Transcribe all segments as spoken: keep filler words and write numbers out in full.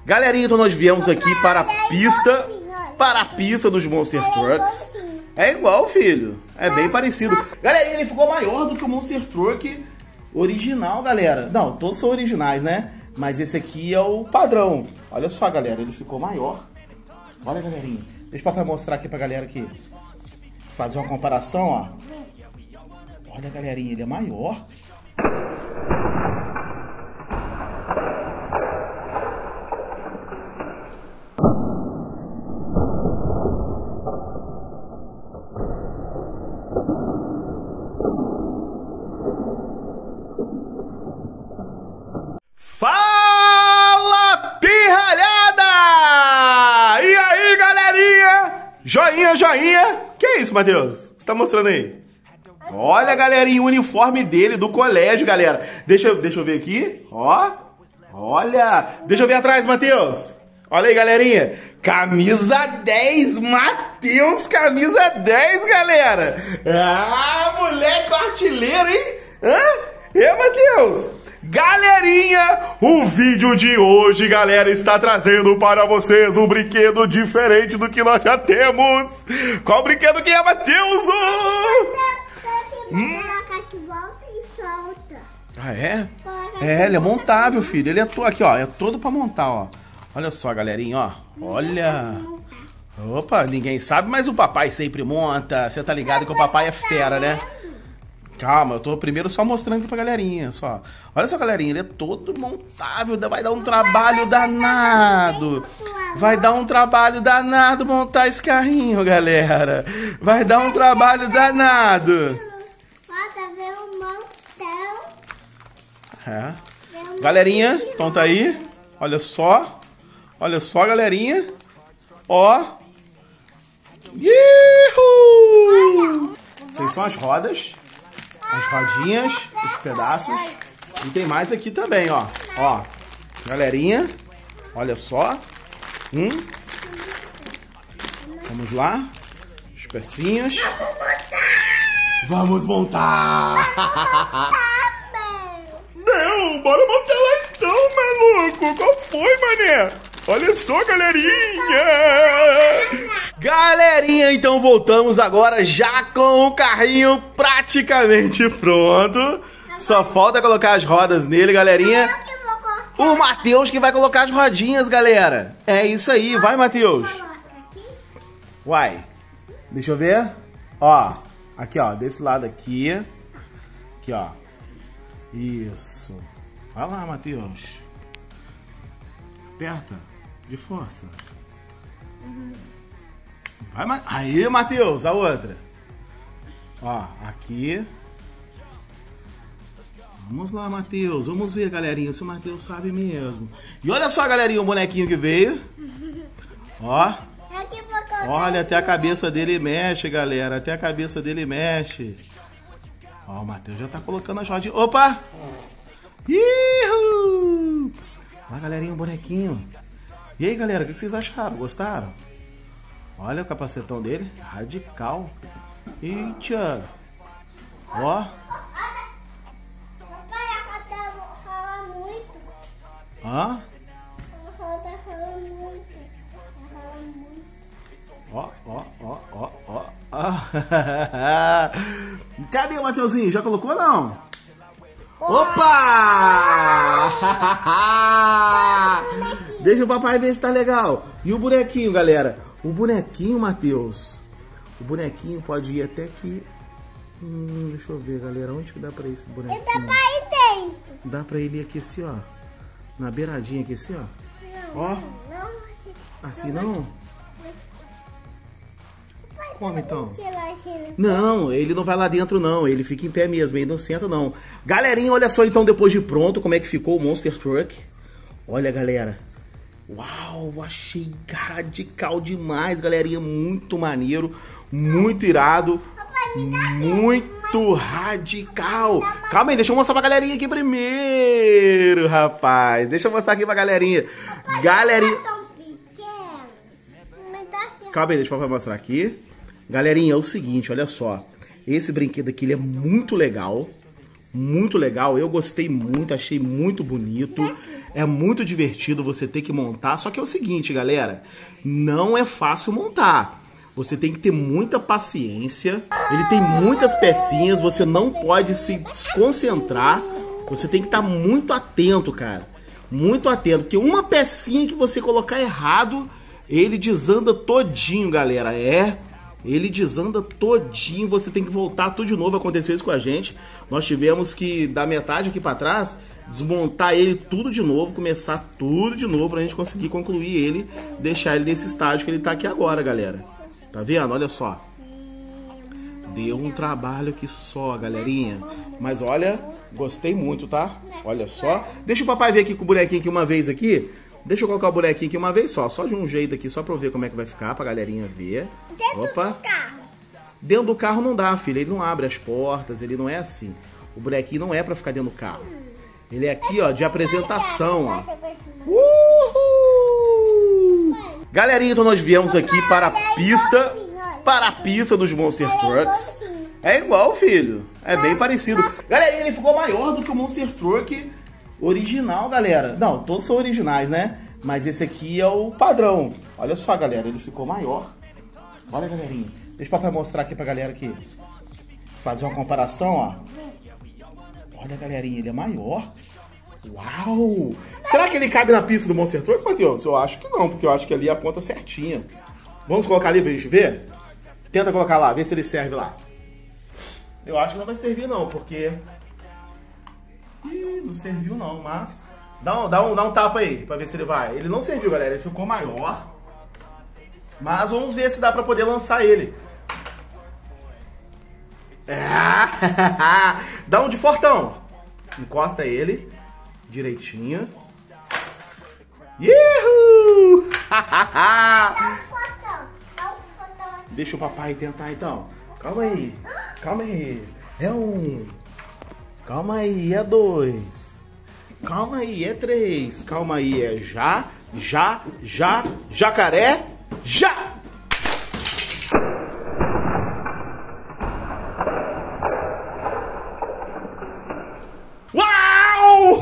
Galerinha, então nós viemos aqui para a pista, para a pista dos Monster Trucks. É igual, filho. É bem parecido. Galerinha, ele ficou maior do que o Monster Truck original, galera. Não, todos são originais, né? Mas esse aqui é o padrão. Olha só, galera, ele ficou maior. Olha, galerinha. Deixa o papai mostrar aqui pra galera aqui. Fazer uma comparação, ó. Olha, galerinha, ele é maior. Fala, pirralhada! E aí, galerinha? Joinha, joinha. Que é isso, Matheus? Você tá mostrando aí? Olha, galerinha, o uniforme dele do colégio, galera. Deixa eu, deixa eu ver aqui. Ó. Olha. Deixa eu ver atrás, Matheus. Olha aí, galerinha. Camisa dez, Matheus, camisa dez, galera. Ah, moleque artilheiro, hein? Hã? É, Matheus? Galerinha, o vídeo de hoje, galera, está trazendo para vocês um brinquedo diferente do que nós já temos. Qual brinquedo que é, Matheus? Hum? Ah, é? É, ele é montável, filho. Ele é todo aqui, ó. É todo pra montar, ó. Olha só, galerinha, ó. Olha. Opa, ninguém sabe, mas o papai sempre monta. Você tá ligado que o papai é fera, né? Calma, eu tô primeiro só mostrando aqui pra galerinha, só. Olha só, galerinha, ele é todo montável, vai dar um trabalho danado. Vai dar um trabalho danado montar esse carrinho, galera. Vai dar um trabalho danado. É. Galerinha, então tá aí. Olha só. Olha só, galerinha. Ó. Ihu! Essas são as rodas. As rodinhas, os pedaços. E tem mais aqui também, ó. Ó, galerinha, olha só. Hum. Vamos lá. As pecinhas. Vamos montar! Não, bora montar lá então, maluco. Qual foi, mané? Olha só, galerinha! Galerinha, então voltamos agora já com o carrinho praticamente pronto. Só falta colocar as rodas nele, galerinha. O Matheus que vai colocar as rodinhas, galera. É isso aí, vai, Matheus. Vai. Deixa eu ver. Ó, aqui, ó, desse lado aqui. Aqui, ó. Isso. Vai lá, Matheus. Aperta. De força. Uhum. Vai, Ma... Aí, Matheus, a outra. Ó, aqui. Vamos lá, Matheus. Vamos ver, galerinha, se o Matheus sabe mesmo. E olha só, galerinha, o bonequinho que veio. Ó. Olha, até a cabeça dele mexe, galera. Até a cabeça dele mexe. Ó, o Matheus já tá colocando as rodinhas. Opa! Ihu! Olha, galerinha, o bonequinho. E aí, galera, o que vocês acharam? Gostaram? Olha o capacetão dele, radical. Eita! Ó. Papai, a roda rola muito. Hã? A roda rola muito. Rola muito. Ó, ó, ó, ó, ó. Cadê o Matheusinho? Já colocou ou não? Opa! Deixa o papai ver se tá legal. E o bonequinho, galera? O bonequinho, Matheus. O bonequinho pode ir até aqui. Hum, deixa eu ver, galera. Onde que dá pra ir esse bonequinho? Dá pra ir dentro. Dá pra ele ir aqui assim, ó. Na beiradinha aqui assim, ó. Não, Ó. não. Assim não? Como então? Imagina. Não, ele não vai lá dentro não, ele fica em pé mesmo, ele não senta não. Galerinha, olha só então depois de pronto como é que ficou o Monster Truck. Olha, galera. Uau, achei radical demais, galerinha, muito maneiro, muito irado, muito radical. Calma aí, deixa eu mostrar pra galerinha aqui primeiro, rapaz. Deixa eu mostrar aqui pra galerinha. Galerinha... Calma aí, deixa eu mostrar aqui. Galerinha, é o seguinte, olha só. Esse brinquedo aqui, ele é muito legal. Muito legal, eu gostei muito, achei muito bonito. É muito divertido você ter que montar, só que é o seguinte, galera, não é fácil montar. Você tem que ter muita paciência, ele tem muitas pecinhas, você não pode se desconcentrar, você tem que estar muito atento, cara. Muito atento, porque uma pecinha que você colocar errado, ele desanda todinho, galera. É, ele desanda todinho, você tem que voltar tudo de novo. Aconteceu isso com a gente. Nós tivemos que, da metade aqui pra trás, desmontar ele tudo de novo, começar tudo de novo pra gente conseguir concluir ele, deixar ele nesse estágio que ele tá aqui agora, galera. Tá vendo? Olha só. Deu um trabalho aqui só, galerinha. Mas olha, gostei muito, tá? Olha só. Deixa o papai ver aqui com o bonequinho aqui uma vez aqui. Deixa eu colocar o bonequinho aqui uma vez só. Só de um jeito aqui, só pra eu ver como é que vai ficar, pra galerinha ver. Dentro Opa. do carro. Dentro do carro não dá, filho. Ele não abre as portas, ele não é assim. O bonequinho não é pra ficar dentro do carro. Ele é aqui, ó, de apresentação, ó. Uhul! Galerinha, então nós viemos aqui para a pista, para a pista dos Monster Trucks. É igual, filho. É bem parecido. Galerinha, ele ficou maior do que o Monster Truck original, galera. Não, todos são originais, né? Mas esse aqui é o padrão. Olha só, galera, ele ficou maior. Olha, galerinha. Deixa o papai mostrar aqui pra galera aqui. Fazer uma comparação, ó. Olha, galerinha, ele é maior. Uau! Será que ele cabe na pista do Monster Truck, Matheus? Eu acho que não, porque eu acho que ali é a ponta certinha. Vamos colocar ali pra gente ver? Tenta colocar lá, vê se ele serve lá. Eu acho que não vai servir não, porque... Ih, não serviu não, mas... Dá um, dá, um, dá um tapa aí, pra ver se ele vai. Ele não serviu, galera, ele ficou maior. Mas vamos ver se dá pra poder lançar ele. É. Dá um de fortão. Encosta ele direitinho. Yuhu! Deixa o papai tentar então. Calma aí. Calma aí. É um. Calma aí, é dois. Calma aí, é três. Calma aí, é já, já, já, jacaré, já! Uau!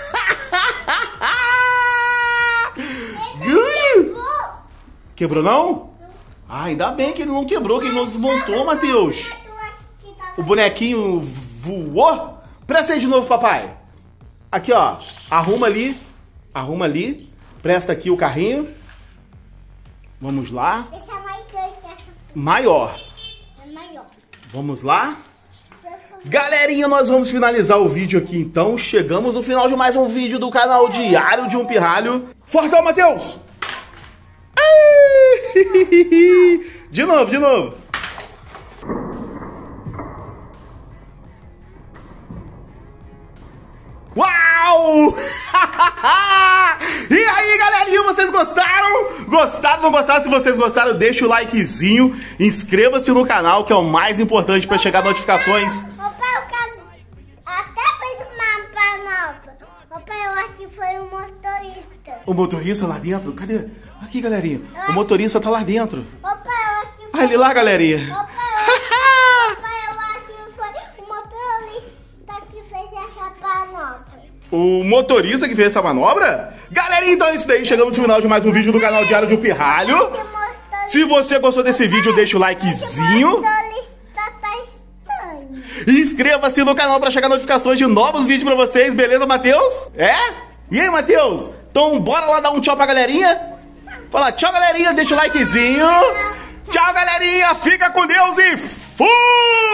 Quebrou não? Ah, ainda bem que ele não quebrou, que ele não desmontou, Matheus. O bonequinho voou? Presta aí de novo, papai. Aqui, ó. Arruma ali. Arruma ali. Presta aqui o carrinho. Vamos lá. Deixa mais grande que essa. Maior. É maior. Vamos lá. Galerinha, nós vamos finalizar o vídeo aqui então. Chegamos no final de mais um vídeo do canal Diário de um Pirralho. Fortão, Matheus! De novo, de novo. Uau! E aí, galerinha, vocês gostaram? Gostaram, não gostaram? Se vocês gostaram, deixa o likezinho. Inscreva-se no canal, que é o mais importante para chegar notificações. Papai, eu quero... Até fez uma panota. Papai, eu acho que foi o motorista. O motorista lá dentro? Cadê? Aqui, galerinha. O motorista tá lá dentro. Papai, eu acho que foi... Olha ele lá, galerinha. Papai, eu... Papai, eu acho que foi o motorista que fez essa panota. O motorista que fez essa manobra? Galerinha, então é isso daí. Chegamos no final de mais um vídeo do canal Diário de um Pirralho. Se você gostou desse vídeo, deixa o likezinho. Inscreva-se no canal para chegar notificações de novos vídeos pra vocês. Beleza, Matheus? É? E aí, Matheus? Então bora lá dar um tchau pra galerinha? Fala tchau, galerinha. Deixa o likezinho. Tchau, galerinha. Fica com Deus e fui!